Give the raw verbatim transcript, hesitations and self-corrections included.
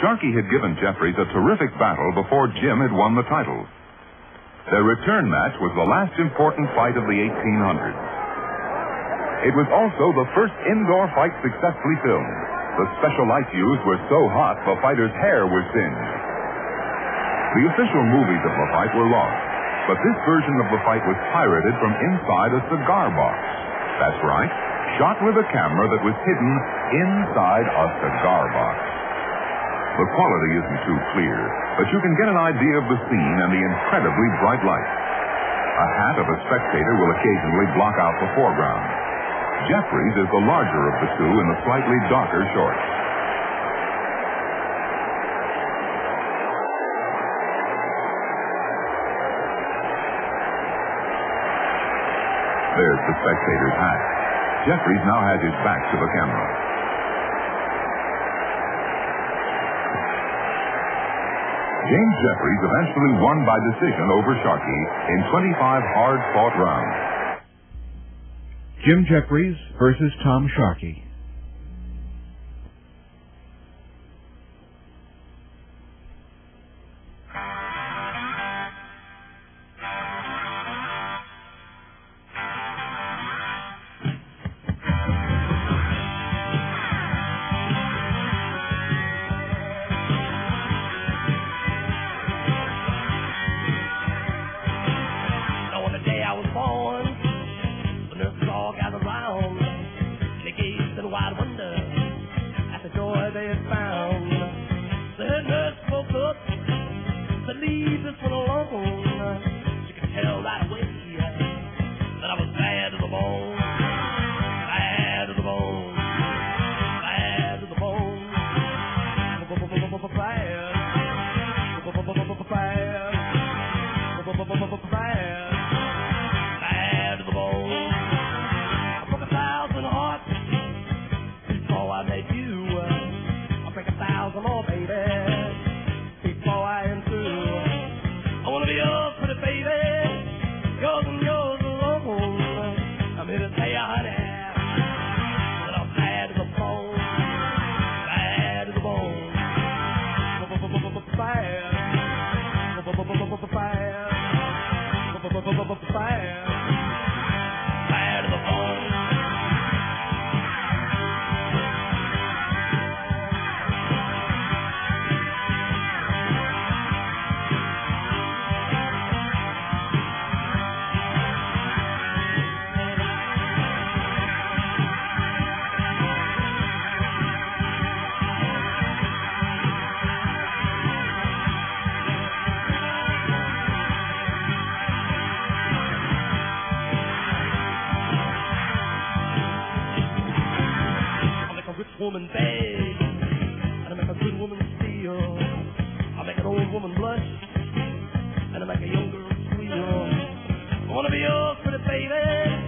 Sharkey had given Jeffries a terrific battle before Jim had won the title. Their return match was the last important fight of the eighteen hundreds. It was also the first indoor fight successfully filmed. The special lights used were so hot the fighters' hair was singed. The official movies of the fight were lost, but this version of the fight was pirated from inside a cigar box. That's right, shot with a camera that was hidden inside a cigar box. The quality isn't too clear, but you can get an idea of the scene and the incredibly bright light. A hat of a spectator will occasionally block out the foreground. Jeffries is the larger of the two in the slightly darker shorts. There's the spectator's hat. Jeffries now has his back to the camera. James Jeffries eventually won by decision over Sharkey in twenty-five hard-fought rounds. Jim Jeffries versus Tom Sharkey. Woman beg, and I make a good woman steal. I make an old woman blush, and I make a young girl squeal. I wanna be yours, pretty baby.